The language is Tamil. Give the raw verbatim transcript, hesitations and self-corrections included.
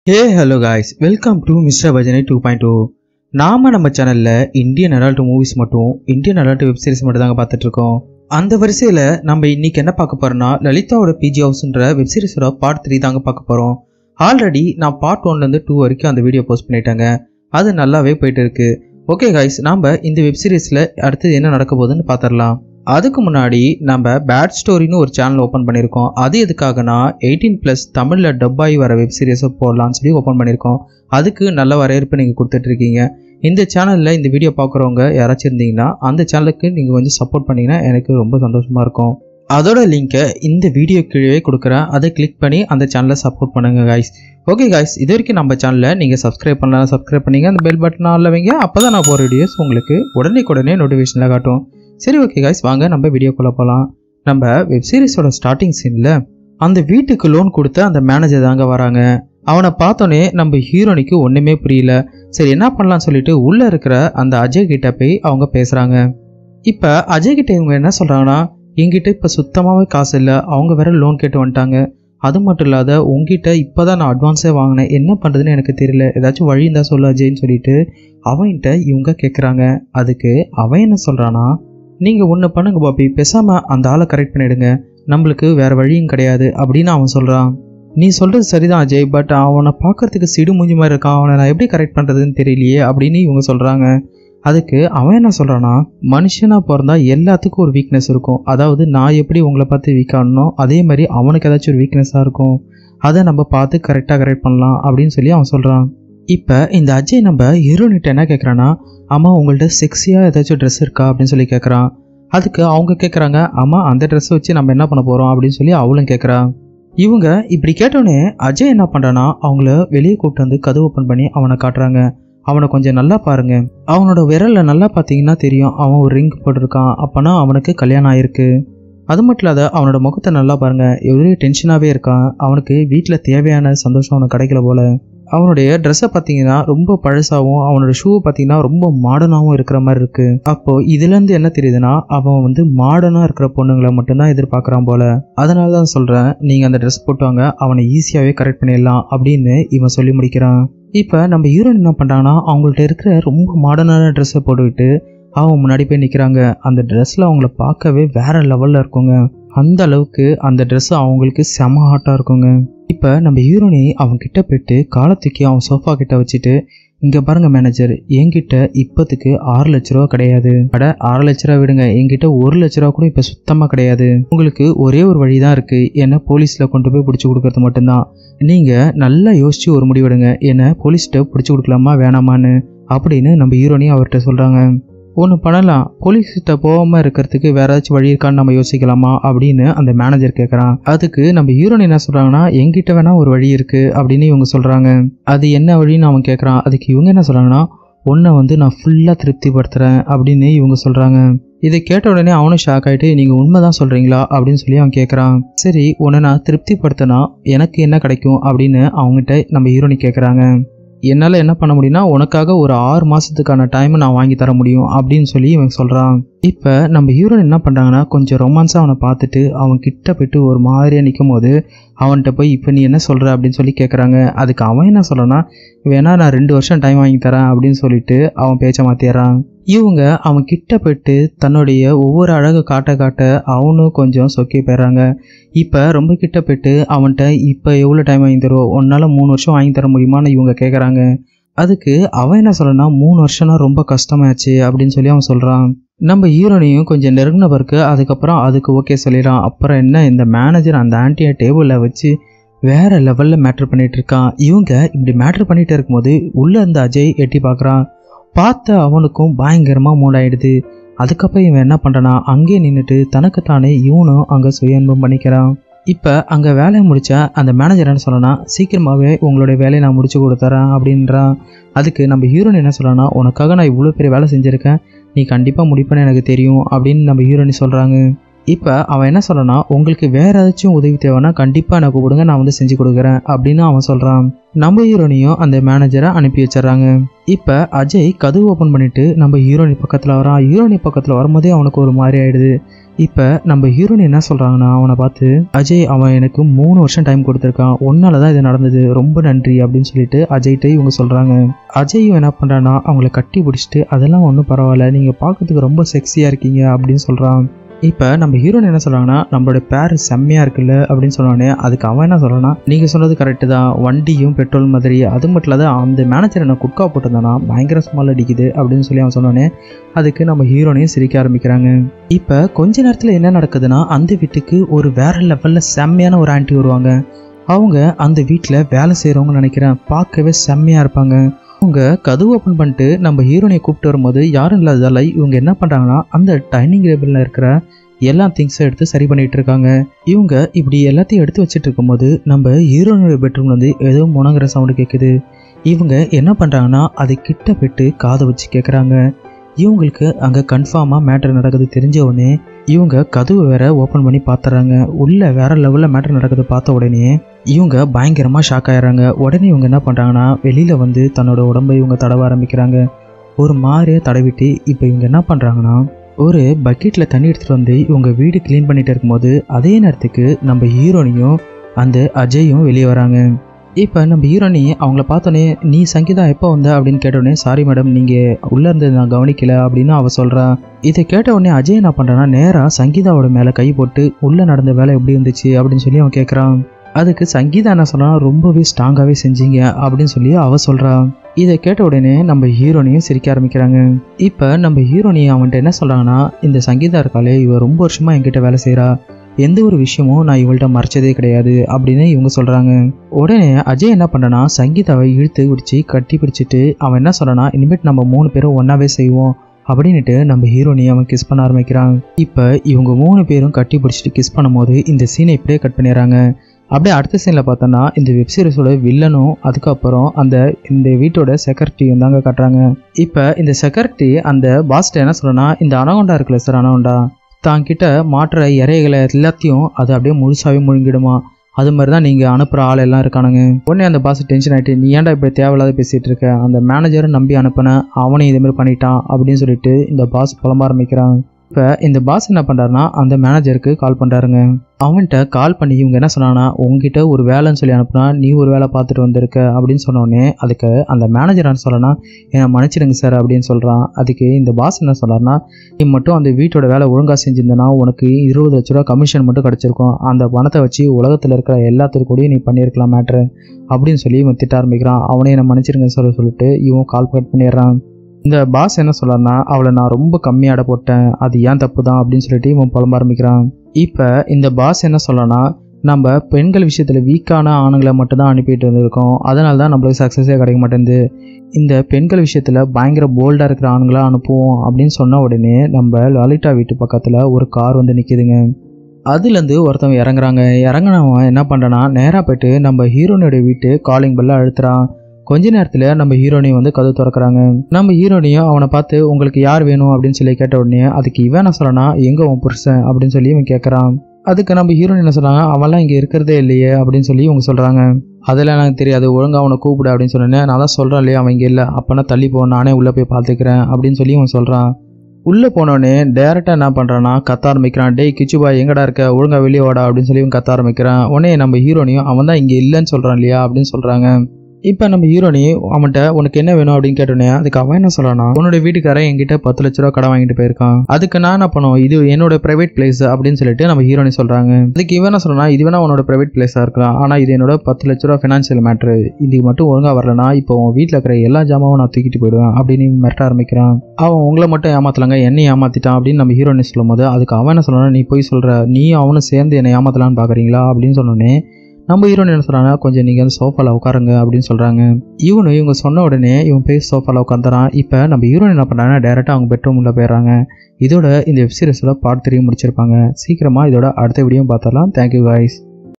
Hey hello guys, welcome to Mister Bajani two point two. நாம நம்ம சேனல்ல இந்தியன் அடல்ட் மூவிஸ் மட்டும் இந்தியன் அடல்ட் வெப் சீரிஸ் மட்டும் தாங்க பார்த்துட்டு இருக்கோம். அந்த வரிசையில நம்ம இன்னைக்கு என்ன பார்க்க போறோம்னா லலிதாவோட பிஜி ஹவுஸ்ன்ற வெப் சீரிஸோட பார்ட் த்ரீ தாங்க பார்க்க போறோம். ஆல்ரெடி நான் பார்ட் ஒன்ல இருந்து டூ வரைக்கும் அந்த வீடியோ போஸ்ட் பண்ணிட்டேங்க. அது நல்லாவே போயிட்டு இருக்கு. ஓகே கைஸ், நாம இந்த வெப் சீரிஸ்ல அடுத்து என்ன நடக்க போகுதுன்னு பார்த்துடலாம். அதுக்கு முன்னாடி நம்ம பேட் ஸ்டோரின்னு ஒரு சேனல் ஓப்பன் பண்ணியிருக்கோம். அது எதுக்காகனா எயிட்டீன் பிளஸ் தமிழில் டப்பாகி வர வெப் சீரிஸை போடலான்னு சொல்லி ஓப்பன் பண்ணியிருக்கோம். அதுக்கு நல்ல வரவேற்பு நீங்கள் கொடுத்துட்ருக்கீங்க. இந்த சேனலில் இந்த வீடியோ பார்க்குறவங்க யாராச்சும் இருந்தீங்கன்னா அந்த சேனலுக்கு நீங்கள் கொஞ்சம் சப்போர்ட் பண்ணிங்கன்னா எனக்கு ரொம்ப சந்தோஷமாக இருக்கும். அதோட லிங்கை இந்த வீடியோ கீழே கொடுக்குறேன். அதை கிளிக் பண்ணி அந்த சேனலை சப்போர்ட் பண்ணுங்கள் கைஸ். ஓகே கைஸ், இது வரைக்கும் நம்ம சேனலில் நீங்கள் சப்ஸ்கிரைப் பண்ணலாம், சப்ஸ்கிரைப் பண்ணிங்க, அந்த பெல் பட்டன் ஆல்ல வைங்க. அப்போ தான் நான் போகிற வீடியோஸ் உங்களுக்கு உடனே உடனே நோட்டிஃபிகேஷனில் காட்டும். சரி ஓகே கைஸ், வாங்க நம்ம வீடியோக்குள்ளே போகலாம். நம்ம வெப் சீரிஸோட ஸ்டார்டிங் சீனில் அந்த வீட்டுக்கு லோன் கொடுத்த அந்த மேனேஜர் தாங்க வராங்க. அவனை பார்த்தோன்னே நம்ம ஹீரோனிக்கு ஒன்றுமே புரியல. சரி என்ன பண்ணலான்னு சொல்லிட்டு உள்ளே இருக்கிற அந்த அஜய் கிட்ட போய் அவங்க பேசுகிறாங்க. இப்போ அஜய் கிட்ட இவங்க என்ன சொல்கிறாங்கன்னா, என்கிட்ட இப்போ சுத்தமாகவே காசு இல்லை, அவங்க வேற லோன் கேட்டு வந்துட்டாங்க. அது மட்டும் இல்லாத உங்ககிட்ட இப்போ தான் நான் அட்வான்ஸே வாங்கினேன், என்ன பண்ணுறதுன்னு எனக்கு தெரியல, ஏதாச்சும் வழி இருந்தால் சொல்ல அஜய்ன்னு சொல்லிட்டு அவன்கிட்ட இவங்க கேட்குறாங்க. அதுக்கு அவன் என்ன சொல்கிறான்னா, நீங்கள் ஒன்று பண்ணுங்க பாப்பி, பேசாமல் அந்த ஆளை கரெக்ட் பண்ணிவிடுங்க, நம்மளுக்கு வேறு வழியும் கிடையாது அப்படின்னு அவன் சொல்கிறான். நீ சொல்கிறது சரிதான் அஜய், பட் அவனை பார்க்குறதுக்கு சிடு மூஞ்சி மாதிரி இருக்கான், அவனை நான் எப்படி கரெக்ட் பண்ணுறதுன்னு தெரியலையே அப்படின்னு இவங்க சொல்கிறாங்க. அதுக்கு அவன் என்ன சொல்கிறான்னா, மனுஷனாக பிறந்தா எல்லாத்துக்கும் ஒரு வீக்னஸ் இருக்கும். அதாவது நான் எப்படி உங்களை பார்த்து வீக் ஆகணும், அதே மாதிரி அவனுக்கு ஏதாச்சும் ஒரு வீக்னஸாக இருக்கும், அதை நம்ம பார்த்து கரெக்டாக கரெக்ட் பண்ணலாம் அப்படின்னு சொல்லி அவன் சொல்கிறான். இப்போ இந்த அஜய் நம்ம ஹீரோனிட்ட என்ன கேட்குறான்னா, ஆமாம் உங்கள்கிட்ட செக்ஸியாக ஏதாச்சும் ட்ரெஸ் இருக்கா அப்படின்னு சொல்லி கேட்குறான். அதுக்கு அவங்க கேட்குறாங்க, ஆமாம் அந்த ட்ரெஸ்ஸை வச்சு நம்ம என்ன பண்ண போகிறோம் அப்படின்னு சொல்லி அவளும் கேட்குறான். இவங்க இப்படி கேட்டோடனே அஜய் என்ன பண்ணுறான்னா, அவங்கள வெளியே கூப்பிட்டு வந்து கதவு ஓப்பன் பண்ணி அவனை காட்டுறாங்க. அவனை கொஞ்சம் நல்லா பாருங்க, அவனோட விரலில் நல்லா பார்த்தீங்கன்னா தெரியும் அவன் ஒரு ரிங் போட்டிருக்கான், அப்போனா அவனுக்கு கல்யாணம் ஆயிருக்கு. அது மட்டும் இல்லாத அவனோட முகத்தை நல்லா பாருங்க, எவ்வளோ டென்ஷனாகவே இருக்கான், அவனுக்கு வீட்டில் தேவையான சந்தோஷம் அவனுக்கு கிடைக்கல போல. அவனுடைய ட்ரெஸ்ஸை பார்த்தீங்கன்னா ரொம்ப பழசாகவும் அவனோட ஷூவை பார்த்தீங்கன்னா ரொம்ப மாடர்னாகவும் இருக்கிற மாதிரி இருக்கு. அப்போ இதுலேருந்து என்ன தெரியுதுன்னா, அவன் வந்து மாடர்னாக இருக்கிற பொண்ணுங்களை மட்டும்தான் எதிர்பார்க்குறான் போல. அதனால தான் சொல்கிறேன், நீங்கள் அந்த ட்ரெஸ் போட்டுவாங்க, அவனை ஈஸியாகவே கரெக்ட் பண்ணிடலாம் அப்படின்னு இவன் சொல்லி முடிக்கிறான். இப்போ நம்ம ஹீரோயின் என்ன பண்ணுறாங்கன்னா, அவங்கள்ட்ட இருக்கிற ரொம்ப மாடர்னான ட்ரெஸ்ஸை போட்டுக்கிட்டு அவங்க முன்னாடி போய் நிற்கிறாங்க. அந்த ட்ரெஸ்ஸில் அவங்கள பார்க்கவே வேற லெவலில் இருக்குங்க. அந்த அளவுக்கு அந்த ட்ரெஸ் அவங்களுக்கு செம ஹாட்டாக இருக்குங்க. இப்போ நம்ம ஹீரோனி அவங்க கிட்ட போயிட்டு காலை தூக்கி அவன் சோஃபா கிட்ட வச்சுட்டு, இங்கே பாருங்க மேனேஜர், என்கிட்ட இப்போத்துக்கு ஆறு லட்ச ரூபா கிடையாது, அட ஆறு லட்ச ரூபா விடுங்க, என்கிட்ட ஒரு லட்ச ரூபா கூட இப்போ சுத்தமாக கிடையாது. உங்களுக்கு ஒரே ஒரு வழி தான் இருக்குது, என்னை போலீஸில் கொண்டு போய் பிடிச்சி கொடுக்கறது மட்டும்தான். நீங்கள் நல்லா யோசிச்சு ஒரு முடிவெடுங்க, என்னை போலீஸ்கிட்ட பிடிச்சி கொடுக்கலாமா வேணாமான்னு அப்படின்னு நம்ம ஹீரோனி அவர்கிட்ட சொல்கிறாங்க. ஒன்று பண்ணலாம், போலீஸ்கிட்ட போகாமல் இருக்கிறதுக்கு வேற ஏதாச்சும் வழி இருக்கான்னு நம்ம யோசிக்கலாமா அப்படின்னு அந்த மேனேஜர் கேட்குறான். அதுக்கு நம்ம ஹீரோயின் என்ன சொல்கிறாங்கன்னா, என்கிட்ட வேணா ஒரு வழி இருக்குது அப்படின்னு இவங்க சொல்கிறாங்க. அது என்ன வழின்னு அவன் கேட்குறான். அதுக்கு இவங்க என்ன சொல்கிறாங்கன்னா, உன்னை வந்து நான் ஃபுல்லாக திருப்திப்படுத்துகிறேன் அப்படின்னு இவங்க சொல்கிறாங்க. இதை கேட்ட உடனே அவனும் ஷாக் ஆகிட்டு, நீங்கள் உண்மை தான் சொல்கிறீங்களா அப்படின்னு சொல்லி அவன் கேட்குறான். சரி உன்னை நான் திருப்திப்படுத்தினா எனக்கு என்ன கிடைக்கும் அப்படின்னு அவங்ககிட்ட நம்ம ஹீரோனி கேட்குறாங்க. என்னால் என்ன பண்ண முடியும்னா, உனக்காக ஒரு ஆறு மாதத்துக்கான டைமை நான் வாங்கி தர முடியும் அப்படின்னு சொல்லி இவன் சொல்கிறான். இப்போ நம்ம ஹீரோயின் என்ன பண்ணுறாங்கன்னா, கொஞ்சம் ரொமான்ஸாக அவனை பார்த்துட்டு அவன் கிட்ட போய்ட்டு ஒரு மாதிரியாக நிற்கும் போது அவன்கிட்ட போய் இப்போ நீ என்ன சொல்கிற அப்படின்னு சொல்லி கேட்குறாங்க. அதுக்கு அவன் என்ன சொல்கிறான்னா, வேணா நான் ரெண்டு வருஷம் டைம் வாங்கி தரேன் அப்படின்னு சொல்லிட்டு அவன் பேச்சை மாற்றிடுறான். இவங்க அவன் கிட்ட போய்ட்டு தன்னுடைய ஒவ்வொரு அழகு காட்ட காட்ட அவனும் கொஞ்சம் சொக்கி போயிடுறாங்க. இப்போ ரொம்ப கிட்ட போய்ட்டு அவன்கிட்ட இப்போ எவ்வளோ டைம் வாங்கி தருவோம், உன்னால் மூணு வருஷம் வாங்கி தர முடியுமான்னு இவங்க கேட்குறாங்க. அதுக்கு அவன் என்ன சொல்கிறான்னா, மூணு வருஷம்னா ரொம்ப கஷ்டமாச்சு அப்படின்னு சொல்லி அவன் சொல்கிறான். நம்ம ஹீரோனையும் கொஞ்சம் நெருங்கின பிறகு அதுக்கப்புறம் அதுக்கு ஓகே சொல்லிடான். அப்புறம் என்ன, இந்த மேனேஜர் அந்த ஆன்ட்டியை டேபிளில் வச்சு வேற லெவலில் மேட்ரு பண்ணிட்டு இருக்கான். இவங்க இப்படி மேட்ரு பண்ணிட்டு இருக்கும்போது உள்ளே இருந்த அஜய் எட்டி பார்க்குறான். பார்த்த அவனுக்கும் பயங்கரமாக மூடாயிடுது. அதுக்கப்புறம் இவன் என்ன பண்ணுறான்னா, அங்கேயே நின்றுட்டு தனக்குத்தானே இவனும் அங்கே சுய இன்பம் பண்ணிக்கிறான். இப்போ அங்கே வேலையை முடித்தா அந்த மேனேஜர் என்ன சொல்லனா, சீக்கிரமாகவே உங்களுடைய வேலையை நான் முடிச்சு கொடுத்துறேன் அப்படின்றான். அதுக்கு நம்ம ஹீரோயின் என்ன சொல்லனா, உனக்காக நான் இவ்வளோ பெரிய வேலை செஞ்சுருக்கேன், நீ கண்டிப்பாக முடிப்பேன்னு எனக்கு தெரியும் அப்படின்னு நம்ம ஹீரோயின் சொல்கிறாங்க. இப்போ அவன் என்ன சொல்றான்னா, உங்களுக்கு வேற ஏதாச்சும் உதவி தேவைன்னா கண்டிப்பாக எனக்கு கூப்பிடுங்க, நான் வந்து செஞ்சு கொடுக்குறேன் அப்படின்னு அவன் சொல்கிறான். நம்ம ஹீரோனியும் அந்த மேனேஜரை அனுப்பி வச்சிடறாங்க. இப்போ அஜய் கதவு ஓப்பன் பண்ணிட்டு நம்ம ஹீரோனி பக்கத்தில் வரான். ஹீரோனி பக்கத்தில் வரும்போதே அவனுக்கு ஒரு மாதிரி ஆயிடுது. இப்போ நம்ம ஹீரோனி என்ன சொல்கிறாங்கன்னா, அவனை பார்த்து, அஜய் அவன் எனக்கு மூணு வருஷம் டைம் கொடுத்துருக்கான், ஒன்னால தான் இது நடந்தது, ரொம்ப நன்றி அப்படின்னு சொல்லிட்டு அஜய்கிட்ட இவங்க சொல்கிறாங்க. அஜயும் என்ன பண்ணுறான்னா அவங்கள கட்டி பிடிச்சிட்டு, அதெல்லாம் ஒன்றும் பரவாயில்ல, நீங்கள் பார்க்கறதுக்கு ரொம்ப செக்ஸியாக இருக்கீங்க அப்படின்னு சொல்கிறான். இப்போ நம்ம ஹீரோயின் என்ன சொல்கிறாங்கன்னா, நம்மளோட பேர் செம்மையாக இருக்குல்ல அப்படின்னு சொன்னோடனே அதுக்கு அவன் என்ன சொல்கிறான்னா, நீங்கள் சொன்னது கரெக்டு தான், வண்டியும் பெட்ரோல் மாதிரி, அது மட்டும் இல்லாத அந்த மேனேஜர் என்ன குட்கா போட்டிருந்தானா பயங்கர ஸ்மெல் அடிக்குது அப்படின்னு சொல்லி அவன் சொன்னோடனே அதுக்கு நம்ம ஹீரோனையும் சிரிக்க ஆரம்பிக்கிறாங்க. இப்போ கொஞ்ச நேரத்தில் என்ன நடக்குதுன்னா, அந்த வீட்டுக்கு ஒரு வேற லெவலில் செம்மையான ஒரு ஆன்ட்டி வருவாங்க. அவங்க அந்த வீட்டில் வேலை செய்கிறவங்க நினைக்கிறேன், பார்க்கவே செம்மையாக இருப்பாங்க. அவங்க கதவு ஓப்பன் பண்ணிட்டு நம்ம ஹீரோனியை கூப்பிட்டு வரும்போது யாரும் இல்லாததால இவங்க என்ன பண்ணுறாங்கன்னா, அந்த டைனிங் டேபிளில் இருக்கிற எல்லா திங்ஸும் எடுத்து சரி பண்ணிட்டு இருக்காங்க. இவங்க இப்படி எல்லாத்தையும் எடுத்து வச்சுட்டு இருக்கும்போது நம்ம ஹீரோனியோட பெட்ரூம்ல வந்து ஏதோ முணங்குற சவுண்டு கேட்குது. இவங்க என்ன பண்ணுறாங்கன்னா, அதை கிட்ட போயிட்டு காதை வச்சு கேட்குறாங்க. இவங்களுக்கு அங்கே கன்ஃபார்மாக மேட்டர் நடக்குது தெரிஞ்ச உடனே இவங்க கதவு வேற ஓப்பன் பண்ணி பார்த்துறாங்க. உள்ள வேற லெவலில் மேட்டர் நடக்குது பார்த்த உடனே இவங்க பயங்கரமாக ஷாக் ஆயிடுறாங்க. உடனே இவங்க என்ன பண்ணுறாங்கன்னா, வெளியில் வந்து தன்னோட உடம்பை இவங்க தடவ ஆரம்பிக்கிறாங்க. ஒரு மாதிரியே தடவிட்டு இப்போ இவங்க என்ன பண்ணுறாங்கன்னா, ஒரு பக்கெட்டில் தண்ணி எடுத்துகிட்டு வந்து இவங்க வீடு க்ளீன் பண்ணிட்டு இருக்கும்போது அதே நேரத்துக்கு நம்ம ஹீரோனியும் அந்த அஜயும் வெளியே வராங்க. இப்போ நம்ம ஹீரோனி அவங்கள பார்த்தோன்னே, நீ சங்கீதா எப்போ வந்த அப்படின்னு கேட்டோடனே, சாரி மேடம் நீங்கள் உள்ளே இருந்தது நான் கவனிக்கல அப்படின்னு அவள் சொல்கிறான். இதை கேட்ட உடனே அஜய் என்ன பண்ணுறான்னா, நேராக சங்கீதாவோட மேலே கை போட்டு உள்ளே நடந்த வேலை எப்படி இருந்துச்சு அப்படின்னு சொல்லி அவன் கேட்குறான். அதுக்கு சங்கீதா என்ன சொல்கிறான், ரொம்பவே ஸ்ட்ராங்காகவே செஞ்சீங்க அப்படின்னு சொல்லி அவள் சொல்கிறான். இதை கேட்ட உடனே நம்ம ஹீரோனியும் சிரிக்க ஆரம்பிக்கிறாங்க. இப்போ நம்ம ஹீரோனி அவன்கிட்ட என்ன சொல்கிறாங்கன்னா, இந்த சங்கீதா இருக்காளே இவ ரொம்ப வருஷமாக என்கிட்ட வேலை செய்கிறா, எந்த ஒரு விஷயமும் நான் இவள்கிட்ட மறைச்சதே கிடையாது அப்படின்னு இவங்க சொல்கிறாங்க. உடனே அஜய் என்ன பண்ணுறனா, சங்கீதாவை இழுத்து பிடிச்சி கட்டி பிடிச்சிட்டு அவன் என்ன சொல்கிறான்னா, இனிமேட்டு நம்ம மூணு பேரும் ஒன்றாவே செய்வோம் அப்படின்ட்டு நம்ம ஹீரோனி அவன் கிஸ் பண்ண ஆரம்பிக்கிறான். இப்போ இவங்க மூணு பேரும் கட்டி பிடிச்சிட்டு கிஸ் பண்ணும்போது இந்த சீனை இப்படியே கட் பண்ணிடுறாங்க. அப்படியே அடுத்த சீனில் பார்த்தோன்னா, இந்த வெப்சீரிஸோட வில்லனும் அதுக்கப்புறம் அந்த இந்த வீட்டோட செக்யூரிட்டியும் தாங்க காட்டுறாங்க. இப்போ இந்த செக்யூரிட்டி அந்த பாஸ்ட்டை என்ன சொல்கிறேன்னா, இந்த அனகொண்டா இருக்குல்ல சார், அனகொண்டா தான் கிட்ட மாற்ற இறைகளை எல்லாத்தையும் அது அப்படியே முழுசாகவே முழுங்கிடுமா, அது மாதிரி தான் நீங்கள் அனுப்புகிற ஆள் எல்லாம் இருக்கானுங்க. உடனே அந்த பாஸ் டென்ஷன் ஆகிட்டு, நீ ஏன்டா இப்படி தேவையில்லாத பேசிகிட்டு இருக்க, அந்த மேனேஜரை நம்பி அனுப்பினேன், அவனையும் இதேமாதிரி பண்ணிட்டான் அப்படின்னு சொல்லிட்டு இந்த பாஸ் புலம்ப ஆரம்பிக்கிறான். இப்போ இந்த பாஸ் என்ன பண்ணுறாருனா, அந்த மேனேஜருக்கு கால் பண்ணுறாருங்க. அவன்கிட்ட கால் பண்ணி இவங்க என்ன சொன்னான்னா, உங்ககிட்ட ஒரு வேலைன்னு சொல்லி அனுப்புனா நீ ஒரு வேலை பார்த்துட்டு வந்திருக்க அப்படின்னு சொன்னோடனே அதுக்கு அந்த மேனேஜர் என்ன சொல்லனா, என்னை மன்னிச்சிடுங்க சார் அப்படின்னு சொல்கிறான். அதுக்கு இந்த பாஸ் என்ன சொல்கிறாருனா, நீ மட்டும் அந்த வீட்டோட வேலை ஒழுங்காக செஞ்சிருந்தனா உனக்கு இருபது லட்ச ரூபா கமிஷன் மட்டும் கிடச்சிருக்கும், அந்த பணத்தை வச்சு உலகத்தில் இருக்கிற எல்லாத்துக்கூடயும் நீ பண்ணியிருக்கலாம் மேட்ரு அப்படின்னு சொல்லி இவன் திட்ட ஆரம்பிக்கிறான். அவனே என்னை மன்னிச்சிடுங்க சார் சொல்லிட்டு இவன் கால் கட் பண்ணிடுறான். இந்த பாஸ் என்ன சொல்கிறாருனா, அவளை நான் ரொம்ப கம்மியாட போட்டேன், அது ஏன் தப்பு தான் அப்படின்னு சொல்லிட்டு இவன் புலம்ப ஆரம்பிக்கிறான். இப்போ இந்த பாஸ் என்ன சொல்லனா, நம்ம பெண்கள் விஷயத்தில் வீக்கான ஆணுங்களை மட்டும்தான் அனுப்பிட்டு வந்திருக்கோம், அதனால தான் நம்மளுக்கு சக்ஸஸே கிடைக்க மாட்டேங்குது, இந்த பெண்கள் விஷயத்தில் பயங்கர போல்டாக இருக்கிற ஆணுங்களாக அனுப்புவோம் அப்படின்னு சொன்ன உடனே நம்ம லலிதா வீட்டு பக்கத்தில் ஒரு கார் வந்து நிற்கிதுங்க. அதுலேருந்து ஒருத்தவங்க இறங்குறாங்க. இறங்கினவன் என்ன பண்ணுறான்னா, நேராக போய்ட்டு நம்ம ஹீரோனோட வீட்டு காலிங் பெல்ல அழுத்துறான். கொஞ்ச நேரத்தில் நம்ம ஹீரோனியும் வந்து கதவு திறக்கிறாங்க. நம்ம ஹீரோனியும் அவனை பார்த்து, உங்களுக்கு யார் வேணும் அப்படின்னு சொல்லி கேட்ட உடனே அதுக்கு இவன் என்ன சொல்கிறான்னா, எங்கே உன் புருஷன் அப்படின்னு சொல்லி இவன் கேட்குறான். அதுக்கு நம்ம ஹீரோயின் என்ன சொல்கிறாங்க, அவன்லாம் இங்கே இருக்கிறதே இல்லையே அப்படின்னு சொல்லி இவங்க சொல்கிறாங்க. அதெல்லாம் எனக்கு தெரியாது, ஒழுங்காக அவனை கூப்பிடு அப்படின்னு சொன்னேன், நான் தான் சொல்கிறேன் இல்லையா அவன் இங்கே இல்லை, அப்போனா தள்ளி போ, நானே உள்ளே போய் பார்த்துக்கிறேன் அப்படின்னு சொல்லி இவன் சொல்கிறான். உள்ளே போனோடனே டேரெக்டாக என்ன பண்ணுறான்னா, கத்த ஆரம்பிக்கிறான். டேய் கிச்சுபாய் எங்கடா இருக்க, ஒழுங்காக வெளியே வாடா அப்படின்னு சொல்லி இவன் கத்த ஆரம்பிக்கிறான். உடனே நம்ம ஹீரோனியும் அவன் தான் இங்கே இல்லைன்னு சொல்கிறான் இல்லையா அப்படின்னு சொல்கிறாங்க. இப்போ நம்ம ஹீரோனி அவன்கிட்ட உனக்கு என்ன வேணும் அப்படின்னு கேட்டோன்னே அதுக்கு அவன் என்ன சொல்லனா, உன்னோட வீட்டுக்காரன் என்கிட்ட பத்து லட்ச ரூபா கடன் வாங்கிட்டு போயிருக்கான், அதுக்கு நான் என்ன பண்ணுவோம், இது என்னோட பிரைவேட் பிளேஸ் அப்படின்னு சொல்லிட்டு நம்ம ஹீரோனி சொல்கிறாங்க. அதுக்கு இவன் என்ன சொல்லனா, இது வேணா உன்னோட பிரைவேட் பிளேஸாக இருக்கலாம், ஆனால் இது என்னோட பத்து லட்ச ரூபா ஃபினான்ஷியல் மேட்ரு, இது மட்டும் ஒழுங்காக வரலனா இப்போ உன் வீட்டில் இருக்கிற எல்லா ஜாமாவும் நான் தூக்கிட்டு போயிடுவேன் அப்படின்னு மிரட்ட ஆரம்பிக்கிறான். அவன் உங்களை மட்டும் ஏமாத்தலாங்க, என்னை ஏமாத்திட்டான் அப்படின்னு நம்ம ஹீரோனி சொல்லும் போது அதுக்கு அவன் என்ன சொல்லனா, நீ போய் சொல்கிற, நீ அவனும் சேர்ந்து என்னை ஏமாத்தலான்னு பார்க்குறீங்களா அப்படின்னு சொன்னோன்னே நம்ம ஹீரோயின் என்ன சொல்கிறாங்க, கொஞ்சம் நீங்கள் வந்து சோஃபாவில் உட்காருங்க அப்படின்னு சொல்கிறாங்க. இவனு இவங்க சொன்ன உடனே இவன் போய் சோஃபாவில் உட்காந்துறான். இப்போ நம்ம ஹீரோயின் என்ன பண்ணுறாங்கன்னா, டேரெக்டாக அவங்க பெட்ரூம் உள்ள போயிடுறாங்க. இதோட இந்த வெப் சீரிஸோட பார்ட் த்ரீ முடிச்சிருப்பாங்க. சீக்கிரமாக இதோட அடுத்த வீடியோ பார்த்துடலாம். Thank you guys.